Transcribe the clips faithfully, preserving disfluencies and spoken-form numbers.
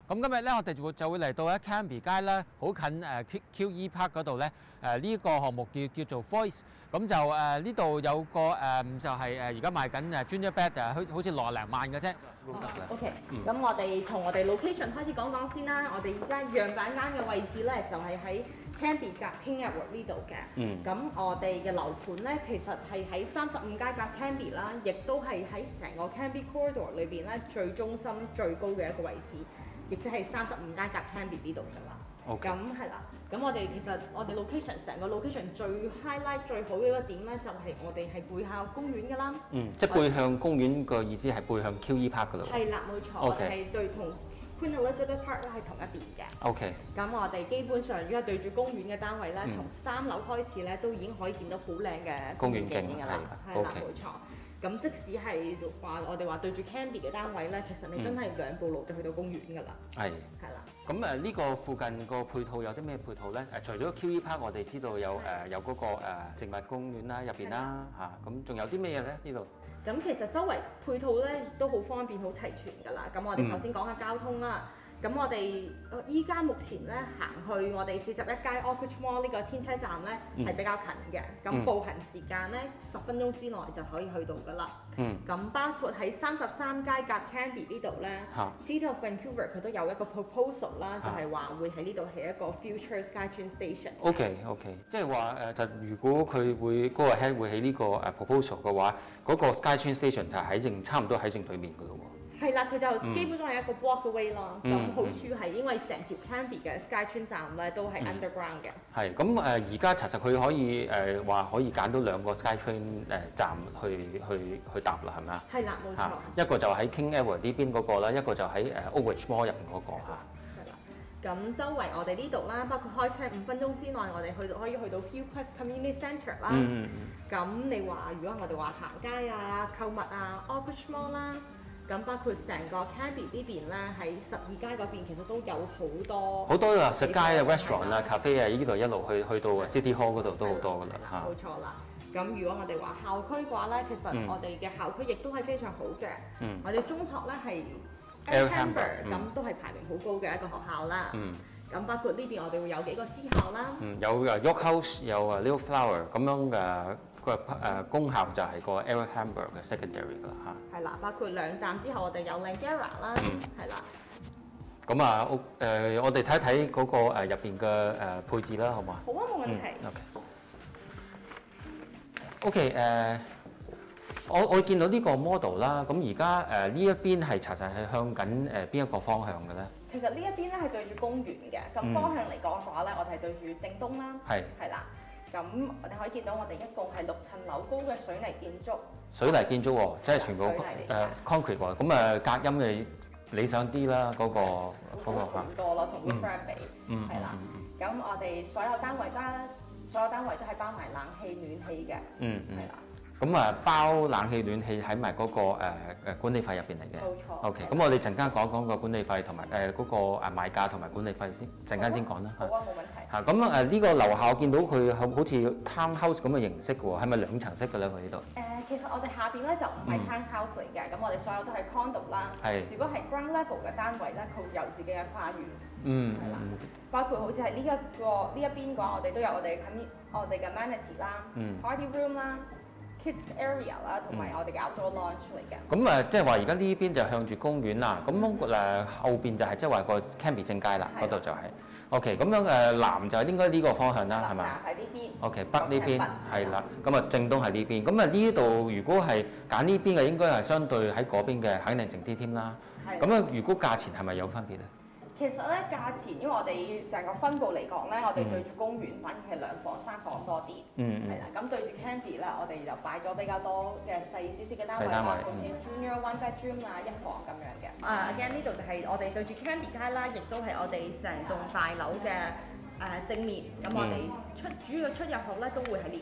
咁今日咧，我哋就會就會嚟到咧 Cranberry 街啦，好近誒 Q E Park 嗰度咧。誒呢個項目叫叫做 Voice，咁就誒呢度有個誒就係誒而家賣緊誒 Junior Bed 誒，好好似六廿零萬嘅啫。 OK，咁我哋從我哋 location 開始講講先啦。我哋而家樣板間嘅位置咧，就係喺 Cranberry 夾 King Edward 呢度嘅。嗯。咁我哋嘅樓盤咧，其實係喺三十五街夾 Cranberry 啦，亦都係喺成個 Cranberry Corridor 裏邊咧最中心最高嘅一個位置。亦即係三十五間夾 Cranberry 呢度㗎啦。OK。咁係啦，咁我哋其實我哋 location 成個 location 最 highlight 最好嘅一個點咧，就係我哋係背向公園㗎啦。嗯， 即係背向公園嘅意思係背向 Q E Park 㗎啦。 係啦，冇錯。OK。係對同 Queen Elizabeth Park 咧係同一邊嘅。 OK。咁我哋基本上如果係對住公園嘅單位咧，從三樓開始咧都已經可以見到好靚嘅公園景㗎啦。係啦，冇錯。咁即使係話我哋話對住 Cranberry 嘅單位咧，其實你真係兩步路就去到公園㗎啦。係。係啦。咁誒呢個附近個配套有啲咩配套咧？誒除咗 Q E Park，我哋知道有誒有嗰個誒植物公園啦，入邊啦嚇，咁仲有啲咩嘢咧？呢度？ 咁其實周圍配套咧都好方便、好齊全㗎啦。咁我哋首先講下交通啦。咁我哋依家目前咧行去我哋四十一街 Oakridge Mall 呢個天車站咧係、嗯、比較近嘅，咁、嗯、步行時間咧十分鐘之內就可以去到㗎啦。嗯。咁包括喺三十三街夾 Cranberry 呢度咧 City of Vancouver 佢都有一個 proposal 啦，就係話會喺呢度起一個 Future SkyTrain Station。OK OK， 即係話誒，就如果佢會嗰、那個 head 會起呢個誒 proposal 嘅話，嗰、那個 SkyTrain Station 就喺正差唔多喺正對面㗎咯喎。 係啦，佢就基本上係一個 block away 咯。咁、嗯、好處係因為成條 Cranberry 嘅 SkyTrain 站咧都係 underground 嘅。係咁誒，而家查實佢可以誒話、呃、可以揀到兩個 SkyTrain 誒、呃、站去去去搭啦，係咪啊？係啦，冇錯。一個就喺 King Edward 呢邊嗰個啦，一個就喺誒 Oakridge Mall 入邊嗰個嚇。係啦。咁周圍我哋呢度啦，包括開車五分鐘之內，我哋去到可以去到 Hillcrest Community Centre 啦。嗯嗯嗯。咁你話如果我哋話行街啊、購物啊 Oakridge Mall 啦。咁包括成個 Cranberry 呢邊咧，喺十二街嗰邊其實都有好多好多啦，食街啊、restaurant 啊、cafe 啊，呢度一路去去到 City Hall 嗰度都好多噶啦嚇。 冇錯啦。咁如果我哋話校區嘅話咧，其實我哋嘅校區亦都係非常好嘅。嗯。我哋中學咧係 Alhambra，咁都係排名好高嘅一個學校啦。嗯。咁包括呢邊我哋會有幾個私校啦。嗯，有啊 York House， 有啊 Little Flower 咁樣嘅。個誒公校就係個 Alhambra 嘅 secondary 㗎啦嚇。係啦，包括兩站之後，我哋有 Langara 啦，係啦。咁啊，誒我哋睇一睇嗰個誒入邊嘅誒配置啦，好唔好啊？好啊，冇問題。OK。OK 誒，我我見到呢個 model 啦，咁而家誒呢一邊係查實係向緊誒邊一個方向嘅咧？其實呢一邊咧係對住公園嘅，咁方向嚟講嘅話咧，我哋係對住正東啦。係。係啦。咁我哋可以見到我哋一共係六層樓高嘅水泥建築。水泥建築喎，即係全部誒 concrete 喎。咁誒隔音嘅理想啲啦，嗰個嗰個嚇。好多咯，同 roof 比。嗯。係啦。咁我哋所有單位啦，所有單位都係包埋冷氣、暖氣嘅。嗯嗯。係啦。咁啊，包冷氣、暖氣喺埋嗰個誒誒管理費入邊嚟嘅。冇錯。OK，咁我哋陣間講講個管理費同埋誒嗰個誒買價同埋管理費先，陣間先講啦。好啊，冇問題。嚇，咁誒呢個樓下見到佢好好似 townhouse 咁嘅形式喎，係咪兩層式嘅咧？佢呢度？誒，其實我哋下邊咧就唔係 townhouse 嚟嘅，咁我哋所有都係 condo 啦。係。如果係 ground level 嘅單位咧，佢會有自己嘅花園。嗯。係啦。包括好似係呢一個呢一邊嘅話，我哋都有我哋 community 我哋嘅 amenity 啦，party room 啦。Kids area 啦，同埋我哋嘅 outdoor lounge 嚟嘅。咁誒，即係話而家呢邊就向住公園啦。咁誒後邊就係即係話個 Cranberry 正街啦，嗰度就係。OK，咁樣誒南就係應該呢個方向啦，係咪？南喺呢邊。OK，北呢邊係啦。咁啊，正東係呢邊。咁啊呢度如果係揀呢邊嘅，應該係相對喺嗰邊嘅肯定靜啲添啦。係。咁啊，如果價錢係咪有分別咧？其實咧價錢，因為我哋成個分佈嚟講咧，我哋對住公園反而係兩房三房多啲，嗯係啦。咁對住 Cranberry 咧，我哋就擺咗比較多嘅細少少嘅單位啦，好似 Junior One Bedroom 啊一房咁樣嘅。啊 again 呢度就係我哋對住 Cranberry 街啦，亦都係我哋成棟大樓嘅誒正面。咁我哋出主要嘅出入口咧都會喺呢邊嘅。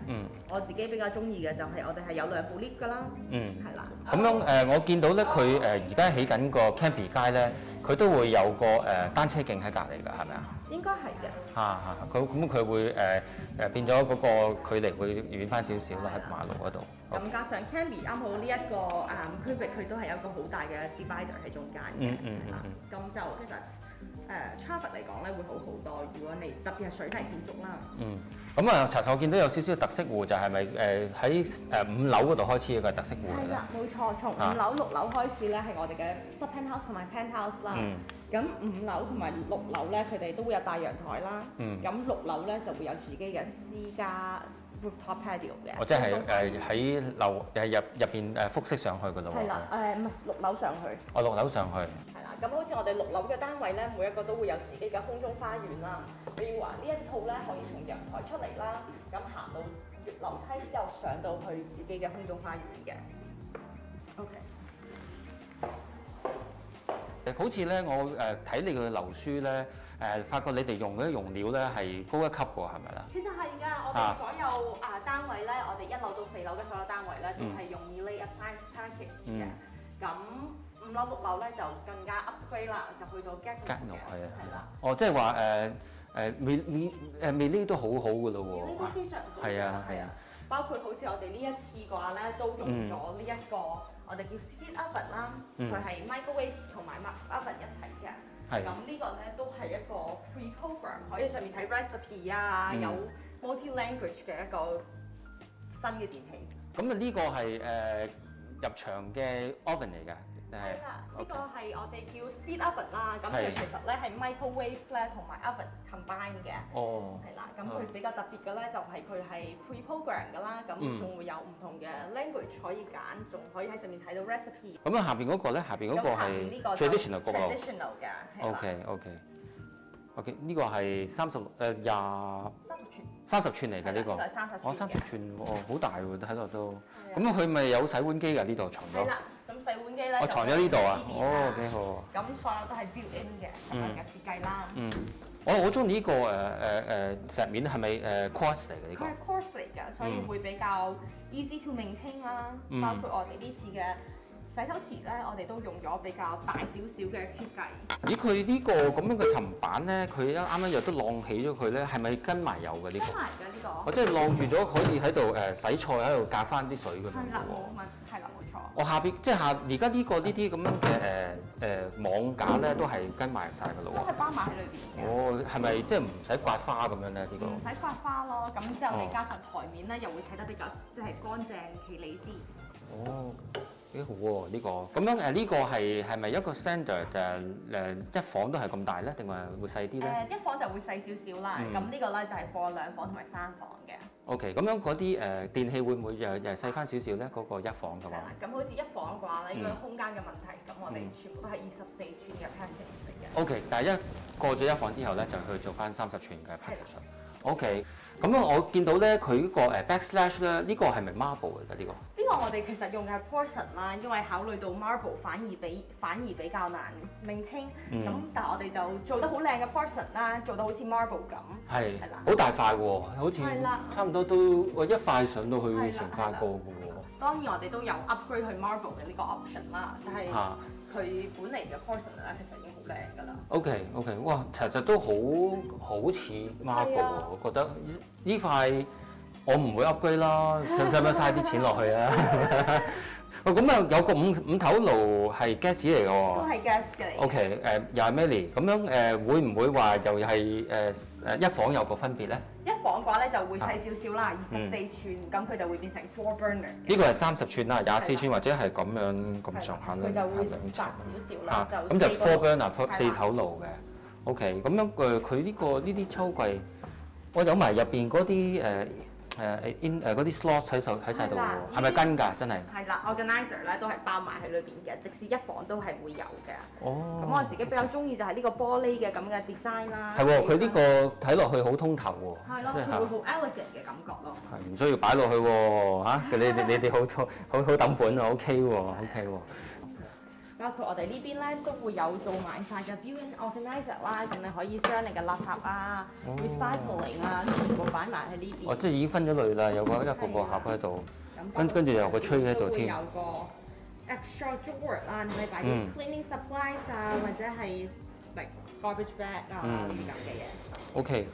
嗯。 我自己比較中意嘅就係我哋係有兩部 lift 㗎啦。 嗯。 係啦。 咁樣誒、呃，我見到咧，佢誒而家起緊個 Cambie 街咧，佢都會有個誒、呃、單車徑喺隔離㗎，係咪啊？ 應該係嘅。 嚇嚇，佢咁佢會誒誒、呃、變咗嗰個距離會遠翻少少啦，喺馬路嗰度。 咁加上 Cambie 啱好呢一個誒區域，佢都係有一個好大嘅 divider 喺中間嘅。 嗯嗯嗯嗯。 咁就其實誒 traffic 嚟講咧會好好多，如果你特別係水泥建築啦。 嗯。咁啊，查實我見到有少少特色戶，就係咪誒喺誒五樓嗰度開始嘅特色戶嚟咧？ 係啦，冇錯，從五樓、六樓開始咧係我哋嘅 sub penthouse 同埋 penthouse 啦。 嗯。 咁五樓同埋六樓咧，佢哋都會有大陽台啦。 嗯。 咁六樓咧就會有自己嘅私家 rooftop patio 嘅。 哦，即係誒喺樓誒入入邊誒複式上去㗎咯喎。 係啦，誒唔係六樓上去。 哦，六樓上去。 係啦，咁好似我哋六樓嘅單位咧，每一個都會有自己嘅空中花園啦。譬如話呢一套咧可以從陽台出嚟啦，咁行到樓梯之後上到去自己嘅空中花園嘅。OK。 誒好似咧，我誒睇你嘅樓書咧，誒發覺你哋用嗰啲用料咧係高一級喎，係咪啦？ 其實係㗎，我哋所有啊單位咧，我哋一樓到四樓嘅所有單位咧，都係用 Miele Appliance Package 嘅。咁五樓六樓咧就更加 upgrade 啦，就去到 Gagno 嘅。係啊，係啦。哦， 即係話誒誒 Miele 誒 Miele都好好㗎咯喎。 呢啲非常好。 係啊係啊。包括好似我哋呢一次嘅話咧，都用咗呢一個。我哋叫 split oven 啦，佢係 microwave 同埋 oven 一齊嘅。係。咁呢個咧都係一個 pre-program，可以上面睇 recipe 啊，有 multi-language 嘅一個新嘅電器。 咁啊呢個係誒入場嘅 oven 嚟㗎。 係啦，呢個係我哋叫 split oven 啦。咁佢其實咧係 microwave 咧同埋 oven combine 嘅。哦。係啦，咁佢比較特別嘅咧就係佢係 pre-program 㗎啦，咁仲會有唔同嘅 language 可以揀，仲可以喺上面睇到 recipe。 咁啊下邊嗰個咧，下邊嗰個係 traditional 嗰個。 traditional 嘅。 OK OK OK，呢個係三十誒廿。 三十寸。 三十寸嚟㗎呢個。 係三十寸。 哦，三十寸哦，好大喎，睇落都。咁佢咪有洗碗機㗎？呢度藏咗。 咁洗碗機咧， 我藏咗呢度啊！哦，幾好。 咁所有都係 built in 嘅，咁樣嘅設計啦。 嗯，我我中意呢個誒誒誒石面係咪誒 quartz 嚟嘅呢個？ 佢係 quartz 嚟㗎，所以會比較 easy to maintain 啦。包括我哋呢次嘅洗手池咧，我哋都用咗比較大少少嘅設計。咦， 佢呢個咁樣嘅層板咧，佢一啱啱又都晾起咗佢咧，係咪跟埋油嘅呢個？ 跟埋嘅呢個。 我即係晾住咗，可以喺度誒洗菜喺度隔翻啲水咁樣嘅喎。 係啦，冇問，係啦，冇錯。 我下邊即係下而家呢個呢啲咁樣嘅誒誒網架咧，都係跟埋晒㗎咯喎。 都係包埋喺裏邊嘅。 哦，係咪即係唔使刮花咁樣咧？呢個唔使刮花咯，咁之後你加上台面咧，又會睇得比較即係乾淨企理啲。 哦。幾好喎呢個，咁樣誒呢個係係咪一個 standard 誒誒一房都係咁大咧，定係會細啲咧？ 誒一房就會細少少啦，咁呢個咧就係 for 兩房同埋三房嘅。 OK，咁樣嗰啲誒電器會唔會又又細翻少少咧？嗰個一房嘅話。 咁好似一房嘅話咧，因為空間嘅問題，咁我哋全部都係二十四寸嘅 package 嚟嘅。 OK，但係一過咗一房之後咧，就去做翻三十寸嘅 package。OK，咁樣我見到咧佢個誒 backslash 咧，呢個係咪 marble 嚟㗎呢個？ 呢個我哋其實用嘅係 porcelain 啦，因為考慮到 marble 反而比反而比較難命清，咁、嗯、但係我哋就做得好靚嘅 porcelain 啦，做到好似 marble 咁，係係啦， 好大塊喎，好似差唔多都我一塊上到去成塊個嘅喎。 當然我哋都有 upgrade 去 marble 嘅呢個 option 啦，但係佢本嚟嘅 porcelain 咧其實已經好靚㗎啦。 OK OK，哇，其實都好好似 marble 喎，我覺得呢塊。我唔會 upgrade 啦，使唔使咪嘥啲錢落去啊？哦，咁啊有個五五頭爐係 gas 嚟嘅喎， 都係 gas 嘅嚟。 OK，誒又係 Miele，咁樣誒會唔會話又係誒誒一房有個分別咧？ 一房嘅話咧就會細少少啦，二十四寸，咁佢就會變成 four burner。 呢個係三十寸啦，廿四寸或者係咁樣咁上下啦， 佢就會窄少少啦， 咁就 four burner 四頭爐嘅。OK，咁樣誒佢呢個呢啲抽櫃，我有埋入邊嗰啲誒。誒 in 誒嗰啲 slot 喺度喺曬度喎，係咪跟㗎？真係係啦 ，organizer 咧都係包埋喺裏邊嘅，即使一房都係會有嘅。 哦， 咁我自己比較中意就係呢個玻璃嘅咁嘅 design 啦。 係喎，佢呢個睇落去好通透喎。 係咯，佢會好 elegant 嘅感覺咯。 係唔需要擺落去喎嚇，你你你哋好好好抌本啊 ，OK 喎 ，OK 喎。 包括我哋呢邊咧都會有做埋晒嘅 built-in organizer 啦，咁你可以將你嘅垃圾啊、 哦 recycling 啊全部擺埋喺呢邊。 哦，即係已經分咗類啦，有個一個個盒喺度，跟跟住有個 tray喺度添。 有個 extra drawer 啦，你擺啲 cleaning supplies 啊，或者係 like garbage bag 啊呢啲咁嘅嘢。 OK。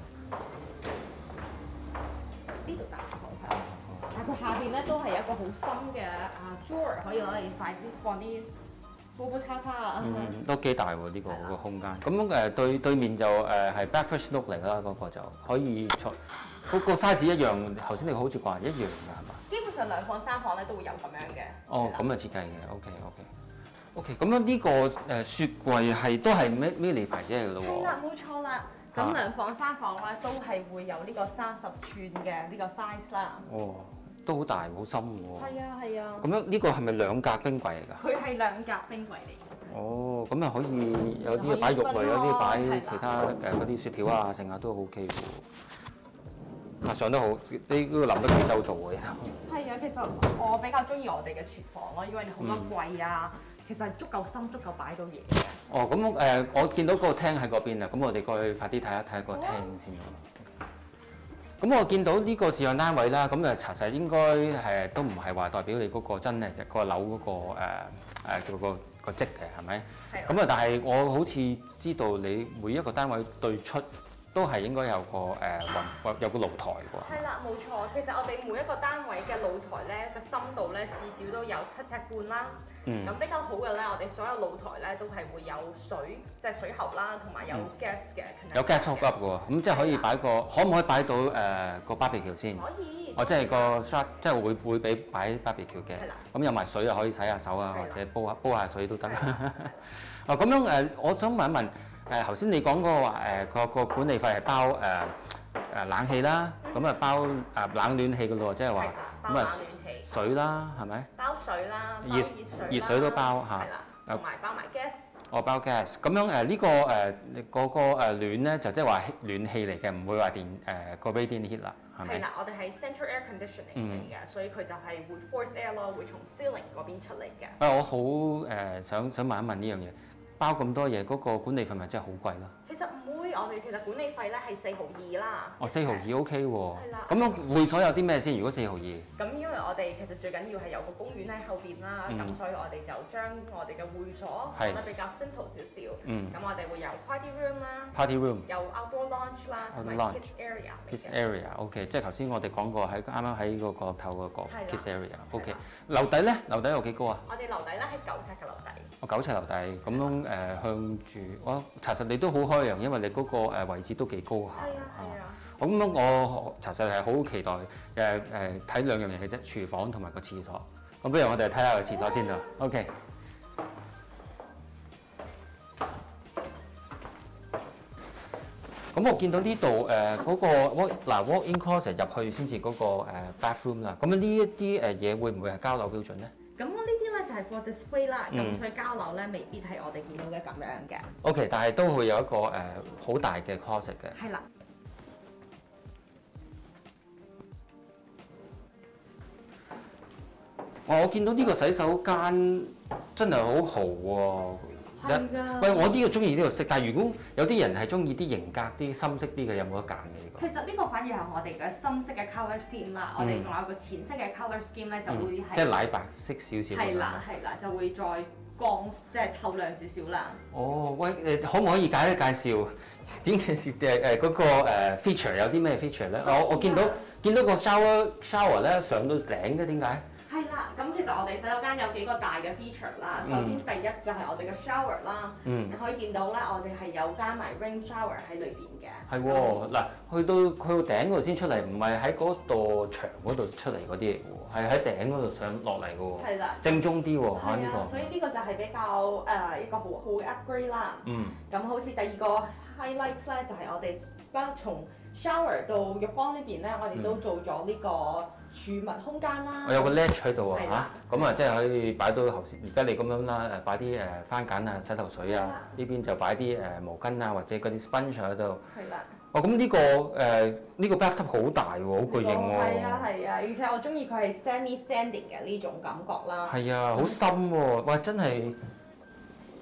呢度大好。但佢下邊咧都係一個好深嘅啊 drawer， 可以攞嚟快啲放啲煲煲叉叉啊。 嗯，都幾大喎呢個個空間。咁誒對對面就誒係 breakfast nook 嚟啦，嗰個就可以坐。嗰個 size 一樣，頭先你好似話一樣㗎係嘛？ 基本上兩房三房咧都會有咁樣嘅。 哦，咁嘅設計嘅 ，OK OK OK。咁樣呢個誒雪櫃係都係咩咩嚟牌子嚟㗎咯喎？ 係啦，冇錯啦。咁兩房三房咧都係會有呢個三十寸嘅呢個 size 啦。 哦。都好大好深喎。 係啊係啊。 咁樣呢個係咪兩格冰櫃嚟㗎？ 佢係兩格冰櫃嚟。 哦，咁啊可以有啲擺肉類，有啲擺其他誒嗰啲雪條啊，剩下都 OK 喎。啊，上得好，你呢個諗得幾周到喎呢度。 係啊，其實我比較中意我哋嘅廚房咯，因為好多櫃啊，其實係足夠深，足夠擺到嘢嘅。 哦，咁誒、呃，我見到嗰個廳喺嗰邊啊，咁我哋過去快啲睇一睇個廳先啦。咁我見到呢個試用單位啦，咁誒查實應該係都唔係話代表你嗰個真係個樓嗰個誒誒叫個個積嘅係咪？係。咁啊，但係我好似知道你每一個單位對出都係應該有個誒雲有個露台喎。 係啦，冇錯。其實我哋每一個單位嘅露台咧個深度咧至少都有七尺半啦。嗯。咁比較好嘅咧，我哋所有露台咧都係會有水，即係水喉啦，同埋有 gas 嘅。 有 gas hook up 嘅喎，咁即係可以擺個，可唔可以擺到誒個 barbecue 先？ 可以。 哦，即係個 shot，即係會會俾擺 barbecue 嘅。係啦。咁有埋水又可以洗下手啊，或者煲下煲下水都得。哦，咁樣誒，我想問一問。誒頭先你講嗰個話誒個個管理費係包誒誒、呃、冷氣啦，咁啊包誒冷暖氣嘅咯，即係話咁啊水啦，係咪？包水啦，熱熱水熱水都包嚇， 同埋包埋 gas。 哦，包 gas。咁樣誒呢個誒嗰個誒暖咧，就即係話暖氣嚟嘅，唔會話電誒個 radiant heat 啦，係咪？ 係啦，我哋係 central air conditioning 嚟嘅，所以佢就係會 force air 咯，會從 ceiling 嗰邊出嚟嘅。 啊，我好誒想想問一問呢樣嘢。包咁多嘢，嗰個管理費咪真係好貴咯？ 其實唔會，我哋其實管理費咧係四毫二啦。 哦，四毫二 OK 喎。 係啦。 咁樣會所有啲咩先？如果四毫二？ 咁因為我哋其實最緊要係有個公園喺後邊啦，咁所以我哋就將我哋嘅會所講得比較 simple 少少。嗯。咁我哋會有 party room 啦。 Party room。 有 outdoor lounge 啦，同埋 kids area。 kids area，OK，即係頭先我哋講過喺啱啱喺個角落頭嗰個 kids area，OK。樓底咧？樓底有幾高啊？ 我哋樓底咧係九尺嘅樓底。 我九尺樓底，咁樣誒向住，我查實你都好開揚，因為你嗰個誒位置都幾高下。係啊係啊。咁樣我查實係好期待誒誒睇兩樣嘢嘅啫，廚房同埋個廁所。咁不如我哋睇下個廁所先啦。OK。咁我見到呢度誒嗰個 walk 嗱 walk-in closet 入去先至嗰個誒 bathroom 啦。咁樣呢一啲誒嘢會唔會係交樓標準咧？ 咁呢啲咧就係 for display 啦，咁所以交樓咧未必係我哋見到嘅咁樣嘅。 OK， 但係都會有一個誒好大嘅 closet 嘅。 係啦。 我見到呢個洗手間真係好豪喎。 係㗎。 喂，我呢個中意呢個色，但係如果有啲人係中意啲型格啲、深色啲嘅，有冇得揀嘅呢個？ 其實呢個反而係我哋嘅深色嘅 colour scheme 啦，我哋仲有個淺色嘅 colour scheme 咧，就會係即係奶白色少少。 係啦係啦，就會再光即係透亮少少啦。 哦，喂誒，可唔可以介一介紹點嘅誒誒嗰個誒 feature 有啲咩 feature 咧？我我見到見到個 shower shower 咧上到頂嘅，點解？ 係啦，咁其實我哋洗手間有幾個大嘅 feature 啦。首先第一就係我哋嘅 shower 啦，你可以見到咧，我哋係有加埋 rain shower 喺裏邊嘅。係喎， 嗱，去到去到頂嗰度先出嚟，唔係喺嗰度牆嗰度出嚟嗰啲嚟嘅喎，係喺頂嗰度上落嚟嘅喎。係啦，正宗啲喎，嚇呢個。 所以呢個就係比較誒一個好好嘅 upgrade 啦。嗯。咁好似第二個 highlights 咧，就係我哋將從 shower 到浴缸呢邊咧，我哋都做咗呢個儲物空間啦。 我有個 ledge 喺度啊嚇，咁啊即係可以擺到頭先而家你咁樣啦，誒擺啲誒番梘啊、洗頭水啊，呢邊就擺啲誒毛巾啊或者嗰啲 sponge 喺度。係啦。哦，咁呢個誒呢個 bathtub 好大喎，好巨型喎。 係啊係啊，而且我中意佢係 semi standing 嘅呢種感覺啦。 係啊，好深喎！哇，真係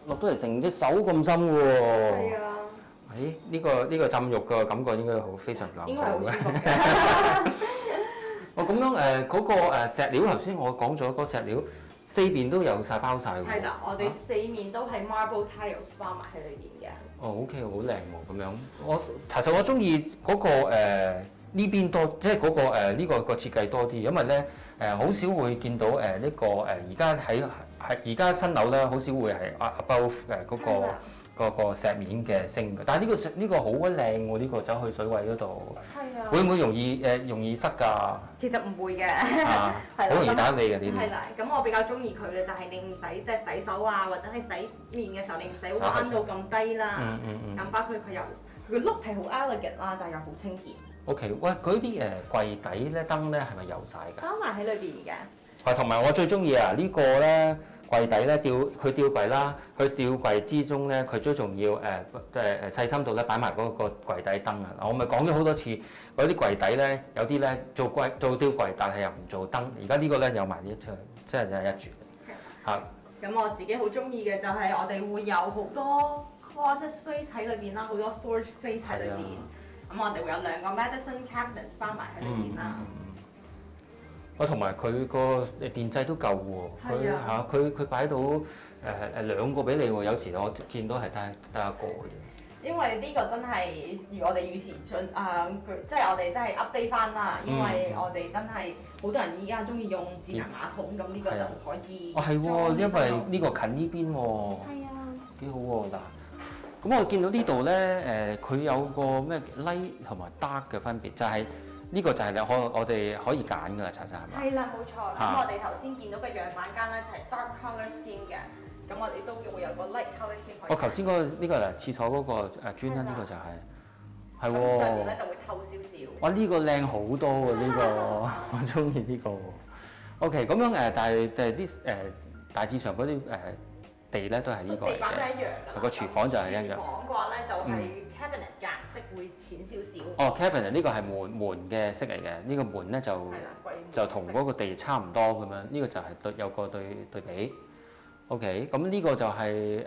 落到嚟成隻手咁深喎。 係啊。 誒，呢個呢個浸浴嘅感覺應該好非常良好嘅。 應該係好舒服嘅。 哦，咁樣誒嗰個誒石料頭先我講咗個石料四邊都有晒包晒㗎喎。 係啦，我哋四面都係 marble tiles 包埋喺裏邊嘅。 哦 ，OK，好靚喎咁樣。我其實我中意嗰個誒呢邊多，即係嗰個誒呢個個設計多啲，因為咧誒好少會見到誒呢個誒而家喺係而家新樓咧，好少會係 above 誒嗰個。個個石面嘅升嘅，但係呢個石呢個好鬼靚喎，呢個走去水位嗰度， 係啊， 會唔會容易誒容易塞㗎？ 其實唔會嘅， 啊，好容易打理嘅呢啲。 係啦，咁我比較中意佢嘅就係你唔使即係洗手啊，或者係洗面嘅時候你唔使彎到咁低啦。 嗯嗯嗯。 咁包括佢又佢個 look 係好 elegant 啦，但係又好清潔。 OK，喂，佢啲誒櫃底咧燈咧係咪油晒㗎？ 包埋喺裏邊嘅。 係，同埋我最中意啊呢個咧。櫃底咧吊佢吊櫃啦，佢吊櫃之中咧，佢最重要誒誒誒細心度咧擺埋嗰個櫃底燈啊！我咪講咗好多次，嗰啲櫃底咧有啲咧做櫃做吊櫃，但係又唔做燈。而家呢個咧有埋呢一張，即係一住嚇。咁我自己好中意嘅就係我哋會有好多 closet space 喺裏邊啦，好多 storage space 喺裏邊。咁我哋會有兩個 medicine cabinets 包埋喺裏邊啦。 我同埋佢個電掣都夠喎，佢嚇佢佢擺到誒誒兩個俾你喎，有時我見到係得得一個嘅。 因為呢個真係如我哋與時進啊，即係我哋真係 update 翻啦。因為我哋真係好多人依家中意用智能馬桶，咁呢個就可以。 哦係喎，因為呢個近呢邊喎。係啊。幾好喎嗱，咁我見到呢度咧誒，佢有個咩 light 同埋 dark 嘅分別，就係。呢個就係你可我哋可以揀㗎啦，查查係咪？ 係啦，冇錯。咁我哋頭先見到嘅樣板間咧就係 dark colour scheme 嘅，咁我哋都會有個 light colour scheme。我頭先嗰個呢個係廁所嗰個誒磚啦，呢個就係係喎。 上面咧就會透少少。 哇！呢個靚好多喎，呢個我中意呢個。OK，咁樣誒，但係誒啲誒大致上嗰啲誒地咧都係呢個嚟嘅。地板都一樣㗎。個廚房就係一樣。廚房嘅話咧就係 cabinet 嘅顏色會淺少少。哦 cabinet 呢個係門門嘅色嚟嘅，呢個門咧就就同嗰個地差唔多咁樣，呢個就係對有個對對比。OK，咁呢個就係誒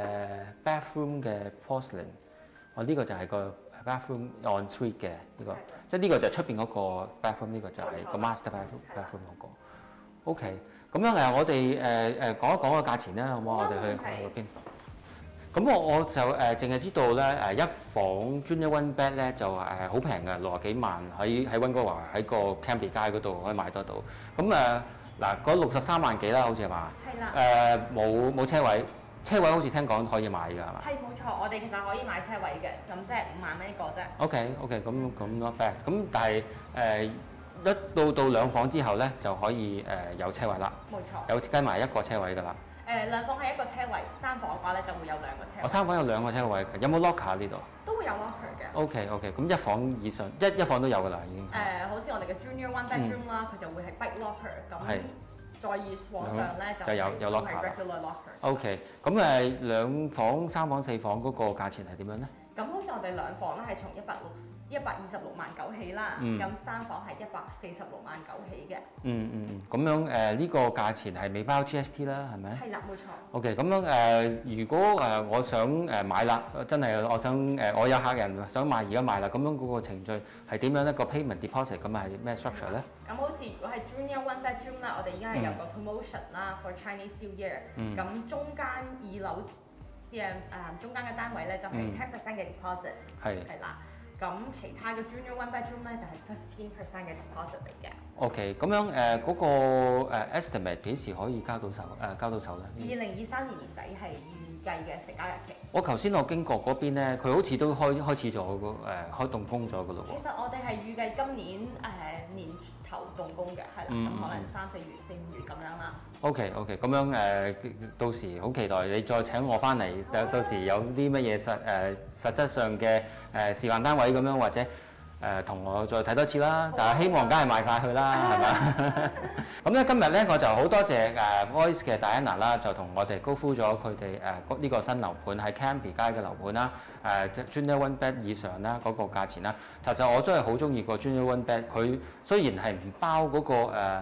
bathroom 嘅 porcelain， 哦呢個就係個 bathroom en suite 嘅呢個，即係呢個就係出邊嗰個 bathroom， 呢個就係個 master bathroom bathroom 嗰個。OK，咁樣誒我哋誒誒講一講個價錢啦，好唔好？我哋去去嗰邊。咁我我就誒淨係知道咧誒一房 Junior One Bed 咧就誒好平嘅，六十幾萬喺喺溫哥華喺個 Cambie 街嗰度可以買得到。咁誒嗱嗰六十三萬幾啦，好似係嘛？係啦。誒冇冇車位？車位好似聽講可以買㗎係嘛？係冇錯，我哋其實可以買車位嘅，咁即係五萬蚊一個啫。OK OK，咁咁 not bad。咁但係誒一到到兩房之後咧就可以誒有車位啦。冇錯。有跟埋一個車位㗎啦。誒兩房係一個車位，三房嘅話咧就會有兩個車位。我三房有兩個車位，有冇 locker 呢度？都會有 locker 嘅。OK OK，咁一房以上一一房都有㗎啦，已經。誒，好似我哋嘅 Junior One Bedroom 啦，佢就會係 big locker，咁再以往上咧就有有 locker 啦。OK，咁誒兩房、三房、四房嗰個價錢係點樣咧？咁好似我哋兩房咧係從一百六一百二十六萬九起啦，咁三房係一百四十六萬九起嘅。嗯嗯嗯，咁樣誒呢個價錢係未包 G S T 啦，係咪？係啦，冇錯。OK，咁樣誒，如果誒我想誒買啦，真係我想誒我有客人想買而家買啦，咁樣嗰個程序係點樣咧？個 payment deposit 咁係咩 structure 咧？咁好似如果係 Junior One Bedroom 啦，我哋而家係有個 promotion 啦 for Chinese New Year，咁中間二樓嘅誒中間嘅單位咧就係 ten percent 嘅 deposit， 係係啦。咁其他嘅 Junior One Bedroom 咧就係 fifteen percent 嘅 deposit 嚟嘅。OK，咁樣誒嗰個誒 estimate 幾時可以交到手誒交到手咧？二零二三年年底係預計嘅成交日期。我頭先我經過嗰邊咧，佢好似都開開始咗個誒開動工咗噶咯喎。其實我哋係預計今年誒年頭動工嘅，係啦，咁可能三四月、四五月咁樣啦。OK OK，咁樣誒，到時好期待你再請我翻嚟，到到時有啲乜嘢實誒實質上嘅誒示範單位咁樣，或者誒同我再睇多次啦。但係希望梗係賣晒佢啦，係咪？咁咧今日咧我就好多謝誒 Voice 嘅 Diana 啦，就同我哋高呼咗佢哋誒呢個新樓盤喺 Cambie 街嘅樓盤啦，誒 Junior One Bed 以上啦嗰個價錢啦。其實我真係好中意個 Junior One Bed，佢雖然係唔包嗰個誒誒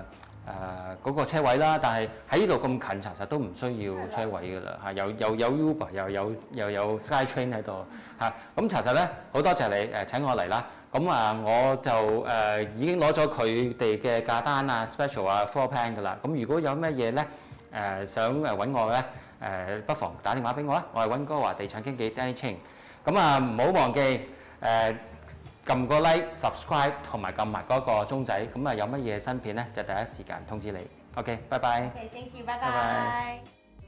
嗰個車位啦，但係喺呢度咁近，查實都唔需要車位㗎啦嚇，又又有 Uber 又有又有 SkyTrain 喺度嚇，咁查實咧好多謝你誒請我嚟啦，咁啊我就誒、呃、已經攞咗佢哋嘅價單啊 special 啊 floor plan 㗎啦，咁如果有咩嘢咧誒想誒揾我咧誒、呃、不妨打電話俾我啊，我係溫哥華地產經紀 Danny Ching， 咁啊唔好忘記誒。呃撳個 like、subscribe 同埋撳埋嗰個鐘仔，咁啊有乜嘢新片咧就第一時間通知你。OK， 拜拜。 OK，thank you，拜拜。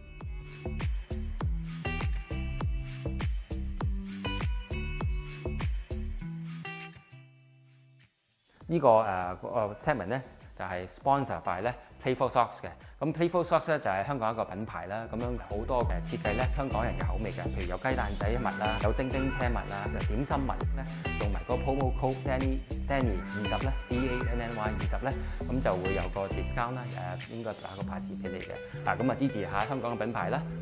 呢個誒個 segment 咧就係 sponsor by 咧 Playful Socks 嘅。咁 Playful Socks 咧就係香港一個品牌啦，咁樣好多嘅設計咧香港人嘅口味嘅，譬如有雞蛋仔襪啦，有叮叮車襪啦，有點心襪咧，用埋個 promo code Danny Danny 二十咧 D A N N Y 二十咧，咁就會有個 discount 啦，誒應該打個八折俾你嘅。啊咁啊支持下香港嘅品牌啦〜